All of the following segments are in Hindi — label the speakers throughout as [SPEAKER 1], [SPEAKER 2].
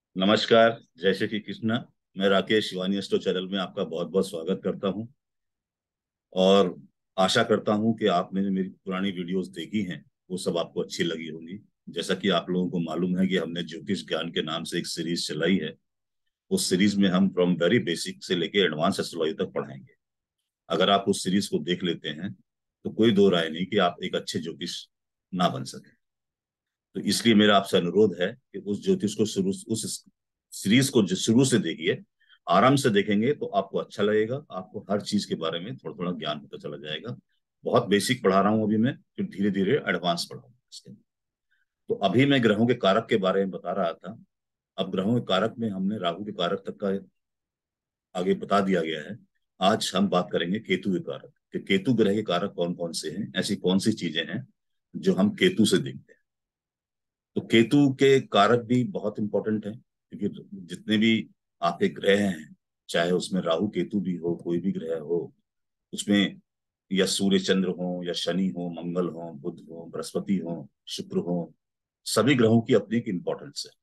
[SPEAKER 1] नमस्कार। जय श्री कृष्ण। मैं राकेश शिवानी एस्ट्रो चैनल में आपका बहुत बहुत स्वागत करता हूं और आशा करता हूं कि आपने जो मेरी पुरानी वीडियोस देखी हैं वो सब आपको अच्छी लगी होंगी। जैसा कि आप लोगों को मालूम है कि हमने ज्योतिष ज्ञान के नाम से एक सीरीज चलाई है। उस सीरीज में हम फ्रॉम वेरी बेसिक से लेके एडवांस एस्ट्रोलॉजी तक पढ़ाएंगे। अगर आप उस सीरीज को देख लेते हैं तो कोई दो राय नहीं कि आप एक अच्छे ज्योतिष ना बन सके। तो इसलिए मेरा आपसे अनुरोध है कि उस ज्योतिष को शुरू उस सीरीज को जो शुरू से देखिए। आराम से देखेंगे तो आपको अच्छा लगेगा। आपको हर चीज के बारे में थोड़ा थोड़ा ज्ञान होता चला जाएगा। बहुत बेसिक पढ़ा रहा हूं अभी मैं, फिर धीरे धीरे एडवांस पढ़ाऊंगा इसके। तो अभी मैं ग्रहों के कारक के बारे में बता रहा था। अब ग्रहों के कारक में हमने राहु के कारक तक का आगे बता दिया गया है। आज हम बात करेंगे केतु के कारक कि केतु ग्रह के कारक कौन कौन से हैं, ऐसी कौन सी चीजें हैं जो हम केतु से देखते हैं। तो केतु के कारक भी बहुत इंपॉर्टेंट है, क्योंकि जितने भी आपके ग्रह हैं, चाहे उसमें राहु केतु भी हो, कोई भी ग्रह हो, उसमें या सूर्य चंद्र हो या शनि हो, मंगल हो, बुध हो, बृहस्पति हो, शुक्र हो, सभी ग्रहों की अपनी एक इंपॉर्टेंस है।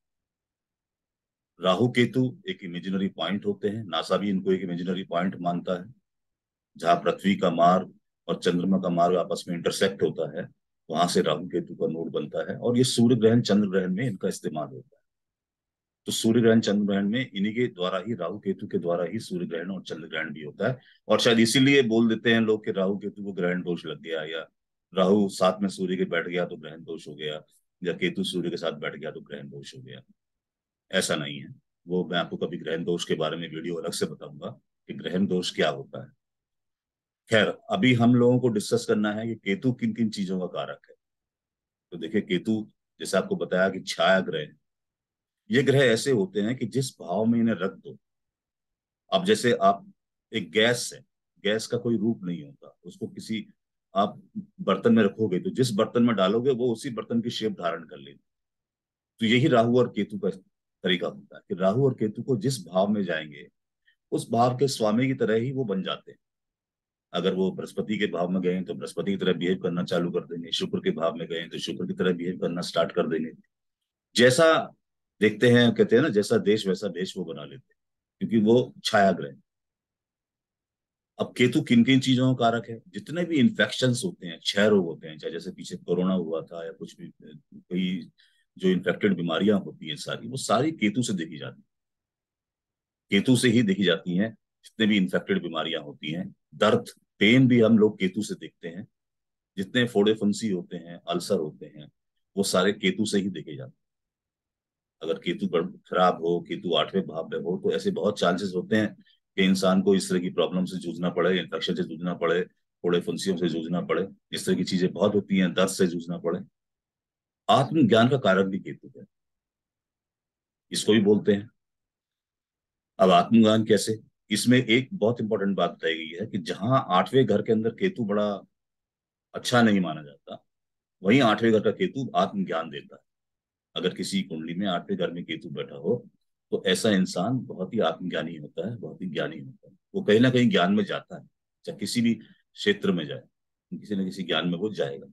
[SPEAKER 1] राहु केतु एक इमेजिनरी पॉइंट होते हैं। नासा भी इनको एक इमेजिनरी पॉइंट मानता है। जहां पृथ्वी का मार्ग और चंद्रमा का मार्ग आपस में इंटरसेक्ट होता है, वहां से राहु केतु का नोड बनता है और ये सूर्य ग्रहण चंद्र ग्रहण में इनका इस्तेमाल होता है। तो सूर्य ग्रहण चंद्र ग्रहण में इन्हीं के द्वारा ही, राहु केतु के द्वारा ही सूर्य ग्रहण और चंद्र ग्रहण भी होता है। और शायद इसीलिए बोल देते हैं लोग कि राहु केतु को ग्रहण दोष लग गया, या राहु साथ में सूर्य के बैठ गया तो ग्रहण दोष हो गया, या केतु सूर्य के साथ बैठ गया तो ग्रहण दोष हो गया। ऐसा नहीं है। वो मैं आपको कभी ग्रहण दोष के बारे में वीडियो अलग से बताऊंगा कि ग्रहण दोष क्या होता है। खैर, अभी हम लोगों को डिस्कस करना है कि केतु किन किन चीजों का कारक है। तो देखिए, केतु जैसे आपको बताया कि छाया ग्रह है। ये ग्रह ऐसे होते हैं कि जिस भाव में इन्हें रख दो। अब जैसे आप, एक गैस है, गैस का कोई रूप नहीं होता, उसको किसी आप बर्तन में रखोगे तो जिस बर्तन में डालोगे वो उसी बर्तन की शेप धारण कर लेगी। तो यही राहु और केतु का तरीका होता है कि राहु और केतु को जिस भाव में जाएंगे, उस भाव के स्वामी की तरह ही वो बन जाते हैं। अगर वो बृहस्पति के भाव में गए तो बृहस्पति की तरह बिहेव करना चालू कर देंगे, शुक्र के भाव में गए तो शुक्र की तरह बिहेव करना स्टार्ट कर देंगे। जैसा देखते हैं, कहते हैं ना, जैसा देश वैसा देश वो बना लेते हैं, क्योंकि वो छाया ग्रह। अब केतु किन किन चीजों का कारक है? जितने भी इन्फेक्शंस होते हैं, क्षय रोग होते हैं, चाहे जैसे पीछे कोरोना हुआ था या कुछ भी, कोई जो इन्फेक्टेड बीमारियां होती हैं सारी, वो सारी केतु से देखी जाती है। केतु से ही देखी जाती हैं। जितने भी इन्फेक्टेड बीमारियां होती हैं, दर्द, पेन भी हम लोग केतु से देखते हैं। जितने फोड़े फुंसी होते हैं, अल्सर होते हैं, वो सारे केतु से ही देखे जाते हैं। अगर केतु खराब हो, केतु आठवें भाव में हो, तो ऐसे बहुत चांसेस होते हैं कि इंसान को इस तरह की प्रॉब्लम से जूझना पड़े, इन्फेक्शन से जूझना पड़े, फोड़े फुंसियों से जूझना पड़े। इस तरह की चीजें बहुत होती हैं, दर्द से जूझना पड़े। आत्मज्ञान का कारक भी केतु है, इसको भी बोलते हैं। अब आत्मज्ञान कैसे? इसमें एक बहुत इंपॉर्टेंट बात बताई गई है कि जहां आठवें घर के अंदर केतु बड़ा अच्छा नहीं माना जाता, वहीं आठवें घर का केतु आत्मज्ञान देता है। अगर किसी कुंडली में आठवें घर में केतु बैठा हो, तो ऐसा इंसान बहुत ही आत्मज्ञानी होता है, बहुत ही ज्ञानी होता है। वो कहीं ना कहीं ज्ञान में जाता है, चाहे किसी भी क्षेत्र में जाए, किसी न किसी ज्ञान में वो जाएगा।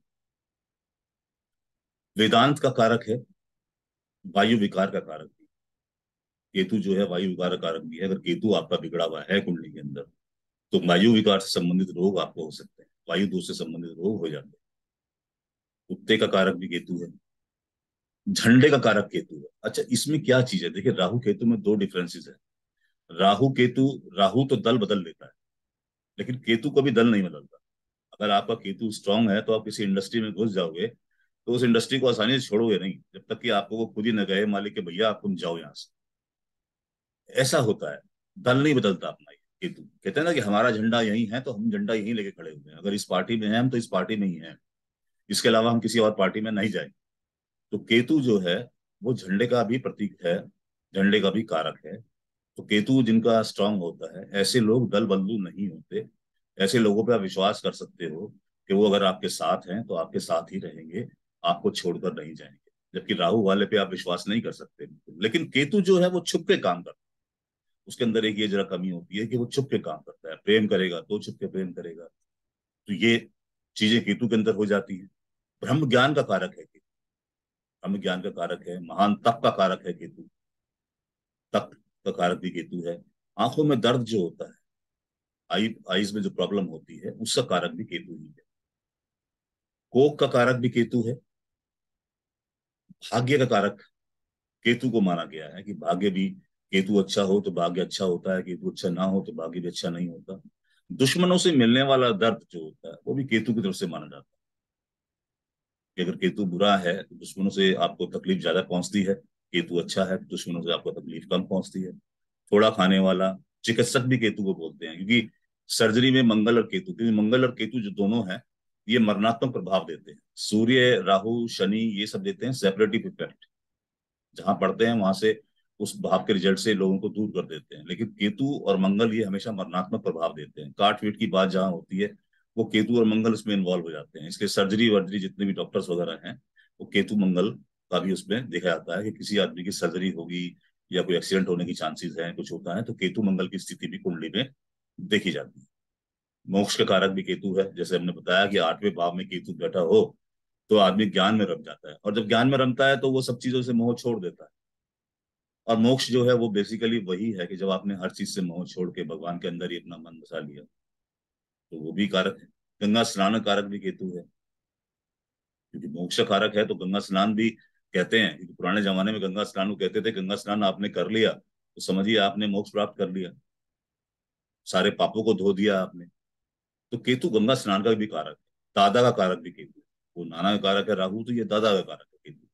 [SPEAKER 1] वेदांत का कारक है, वायु विकार का कारक भी। केतु जो है वायु विकार का कारक भी है। अगर केतु आपका बिगड़ा हुआ है कुंडली के अंदर, तो वायु विकार से संबंधित रोग आपको हो सकते हैं, वायु दोष से संबंधित रोग हो जाते हैं। कुत्ते का कारक भी केतु है। झंडे का कारक केतु है। अच्छा, इसमें क्या चीज है? देखिए, राहु केतु में दो डिफरेंसेस है। राहु केतु, राहु तो दल बदल लेता है, लेकिन केतु कभी दल नहीं बदलता। अगर आपका केतु स्ट्रांग है तो आप किसी इंडस्ट्री में घुस जाओगे, तो उस इंडस्ट्री को आसानी से छोड़ोगे नहीं, जब तक कि आपको वो खुद ही न कहे मालिक के भैया आप तुम जाओ यहाँ से। ऐसा होता है। दल नहीं बदलता अपना ये। केतु कहते हैं ना कि हमारा झंडा यही है, तो हम झंडा यहीं लेके खड़े हुए हैं। अगर इस पार्टी में हैं हम, तो इस पार्टी में ही हैं, इसके अलावा हम किसी और पार्टी में नहीं जाएंगे। तो केतु जो है, वो झंडे का भी प्रतीक है, झंडे का भी कारक है। तो केतु जिनका स्ट्रांग होता है, ऐसे लोग दल बदलू नहीं होते। ऐसे लोगों पे आप विश्वास कर सकते हो कि वो अगर आपके साथ हैं तो आपके साथ ही रहेंगे, आपको छोड़कर नहीं जाएंगे। जबकि राहु वाले पे आप विश्वास नहीं कर सकते। लेकिन केतु जो है वो छुप के काम करता है। उसके अंदर एक ये जरा कमी होती है कि वो छुप के काम करता है। प्रेम करेगा तो छुप के प्रेम करेगा। तो ये चीजें केतु के अंदर हो जाती हैं। ब्रह्म ज्ञान का कारक है केतु। ब्रह्म ज्ञान का कारक है, महान तप का कारक है केतु। का कारक भी केतु है। आंखों में दर्द जो होता है, आईज में जो प्रॉब्लम होती है, उसका कारक भी केतु ही है। कोख का कारक भी केतु है। भाग्य का कारक केतु को माना गया है कि भाग्य भी, केतु अच्छा हो तो भाग्य अच्छा होता है, केतु अच्छा ना हो तो भाग्य भी अच्छा नहीं होता। दुश्मनों से मिलने वाला दर्द जो होता है वो भी केतु की तरफ से माना जाता है कि अगर केतु बुरा है तो दुश्मनों से आपको तकलीफ ज्यादा पहुंचती है, केतु अच्छा है तो दुश्मनों से आपको तकलीफ कम पहुंचती है। थोड़ा खाने वाला चिकित्सक भी केतु को बोलते हैं, क्योंकि सर्जरी में मंगल और केतु, क्योंकि मंगल और केतु जो दोनों हैं, ये मरणात्मक प्रभाव देते हैं। सूर्य, राहु, शनि ये सब देते हैं सेपरेटिव इफेक्ट, जहां पढ़ते हैं वहां से उस भाव के रिजल्ट से लोगों को दूर कर देते हैं। लेकिन केतु और मंगल ये हमेशा मरणात्मक प्रभाव देते हैं। काट पीट की बात जहां होती है, वो केतु और मंगल उसमें इन्वॉल्व हो जाते हैं। इसलिए सर्जरी वर्जरी जितने भी डॉक्टर्स वगैरह हैं, वो केतु मंगल का भी उसमें देखा जाता है कि किसी आदमी की सर्जरी होगी या कोई एक्सीडेंट होने की चांसेस है, कुछ होता है, तो केतु मंगल की स्थिति भी कुंडली में देखी जाती है। मोक्ष का कारक भी केतु है। जैसे हमने बताया कि 8वें भाव में केतु बैठा हो तो आदमी ज्ञान में रम जाता है, और जब ज्ञान में रमता है तो वो सब चीजों से मोह छोड़ देता है। और मोक्ष जो है वो बेसिकली वही है कि जब आपने हर चीज से मोह छोड़ के भगवान के अंदर ही अपना मन बसा लिया, तो वो भी कारक है। गंगा स्नान कारक भी केतु है, क्योंकि मोक्ष कारक है तो गंगा स्नान भी कहते हैं, क्योंकि पुराने जमाने में गंगा स्नान को कहते थे, गंगा स्नान आपने कर लिया तो समझिए आपने मोक्ष प्राप्त कर लिया, सारे पापों को धो दिया आपने। तो केतु गंगा स्नान का भी कारक है। दादा का कारक भी केतु है। वो नाना का कारक है राहु, तो ये दादा का कारक है केतु।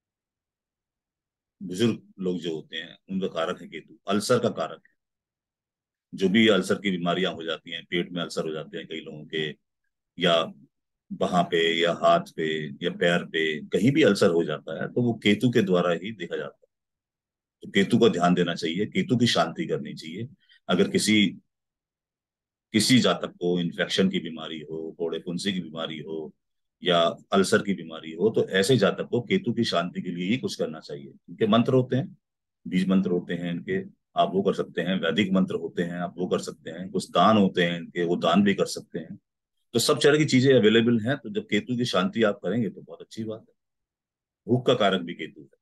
[SPEAKER 1] बुजुर्ग लोग जो होते हैं उनका कारक है केतु। अल्सर का कारक है, जो भी अल्सर की बीमारियां हो जाती हैं, पेट में अल्सर हो जाते हैं कई लोगों के, या वहां पे या हाथ पे या पैर पे कहीं भी अल्सर हो जाता है, तो वो केतु के द्वारा ही देखा जाता है। तो केतु को ध्यान देना चाहिए, केतु की शांति करनी चाहिए। अगर किसी किसी जातक को इन्फेक्शन की बीमारी हो, फोड़े फुंसी की बीमारी हो, या अल्सर की बीमारी हो, तो ऐसे जातक को केतु की शांति के लिए ही कुछ करना चाहिए। इनके मंत्र होते हैं, बीज मंत्र होते हैं इनके, आप वो कर सकते हैं। वैदिक मंत्र होते हैं, आप वो कर सकते हैं। कुछ दान होते हैं इनके, वो दान भी कर सकते हैं। तो सब तरह की चीजें अवेलेबल हैं, तो जब केतु की शांति आप करेंगे तो बहुत अच्छी बात है। भूख का कारक भी केतु है।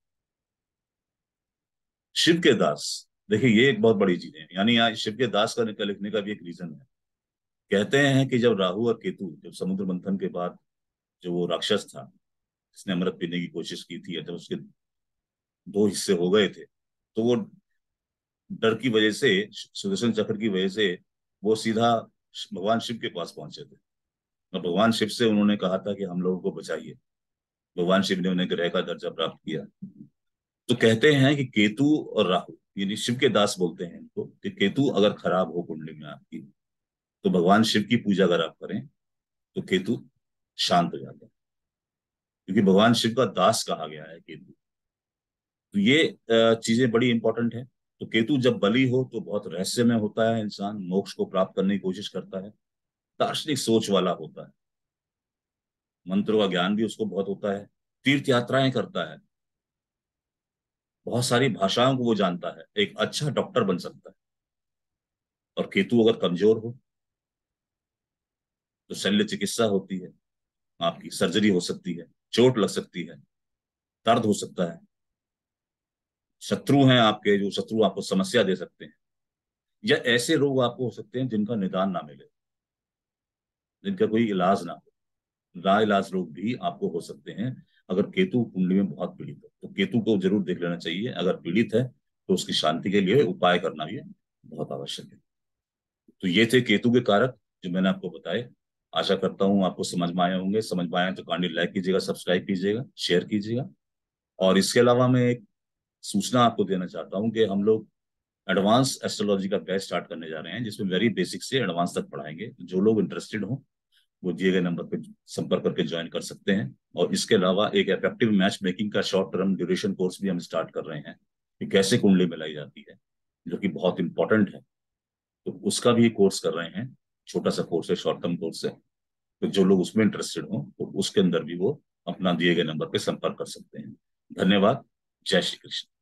[SPEAKER 1] शिव के दास, देखिए ये एक बहुत बड़ी चीज है, यानी यहाँ शिव के दास का लिखने का भी एक रीजन है। कहते हैं कि जब राहु और केतु, जब समुद्र मंथन के बाद जो वो राक्षस था जिसने अमृत पीने की कोशिश की थी, जब उसके दो हिस्से हो गए थे, तो वो डर की वजह से, सुदर्शन चक्र की वजह से, वो सीधा भगवान शिव के पास पहुंचे थे। और भगवान शिव से उन्होंने कहा था कि हम लोगों को बचाइए। भगवान शिव ने उन्हें ग्रह का दर्जा प्राप्त किया। तो कहते हैं कि केतु और राहु, यानी शिव के दास बोलते हैं इनको, कि केतु अगर खराब हो कुंडली में आपकी, तो भगवान शिव की पूजा अगर आप करें तो केतु शांत हो जाता है, क्योंकि भगवान शिव का दास कहा गया है केतु। तो ये चीजें बड़ी इंपॉर्टेंट है। तो केतु जब बली हो तो बहुत रहस्य में होता है, इंसान मोक्ष को प्राप्त करने की कोशिश करता है, दार्शनिक सोच वाला होता है, मंत्रों का ज्ञान भी उसको बहुत होता है, तीर्थ यात्राएं करता है, बहुत सारी भाषाओं को वो जानता है, एक अच्छा डॉक्टर बन सकता है। और केतु अगर कमजोर हो तो शल्य चिकित्सा होती है, आपकी सर्जरी हो सकती है, चोट लग सकती है, दर्द हो सकता है, शत्रु हैं आपके, जो शत्रु आपको समस्या दे सकते हैं, या ऐसे रोग आपको हो सकते हैं जिनका निदान ना मिले, जिनका कोई इलाज ना हो। लाइलाज रोग भी आपको हो सकते हैं अगर केतु कुंडली में बहुत पीड़ित है। तो केतु को जरूर देख लेना चाहिए, अगर पीड़ित है तो उसकी शांति के लिए उपाय करना भी बहुत आवश्यक है। तो ये थे केतु के कारक जो मैंने आपको बताए। आशा करता हूँ आपको समझ में आए होंगे। समझ में आए तो काइंडली लाइक कीजिएगा, सब्सक्राइब कीजिएगा, शेयर कीजिएगा। और इसके अलावा मैं एक सूचना आपको देना चाहता हूँ कि हम लोग एडवांस एस्ट्रोलॉजी का बैच स्टार्ट करने जा रहे हैं, जिसमें वेरी बेसिक से एडवांस तक पढ़ाएंगे। जो लोग इंटरेस्टेड हो वो दिए गए नंबर पर संपर्क करके ज्वाइन कर सकते हैं। और इसके अलावा एक इफेक्टिव मैच मेकिंग का शॉर्ट टर्म ड्यूरेशन कोर्स भी हम स्टार्ट कर रहे हैं कि कैसे कुंडली मिलाई जाती है, जो कि बहुत इंपॉर्टेंट है। तो उसका भी कोर्स कर रहे हैं, छोटा सा कोर्स है, शॉर्ट टर्म कोर्स है। तो जो लोग उसमें इंटरेस्टेड हो तो उसके अंदर भी वो अपना दिए गए नंबर पे संपर्क कर सकते हैं। धन्यवाद। जय श्री कृष्ण।